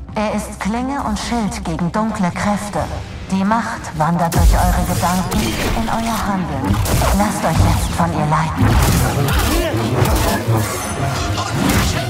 Er ist Klinge und Schild gegen dunkle Kräfte. Die Macht wandert durch eure Gedanken in euer Handeln. Lasst euch jetzt von ihr leiten.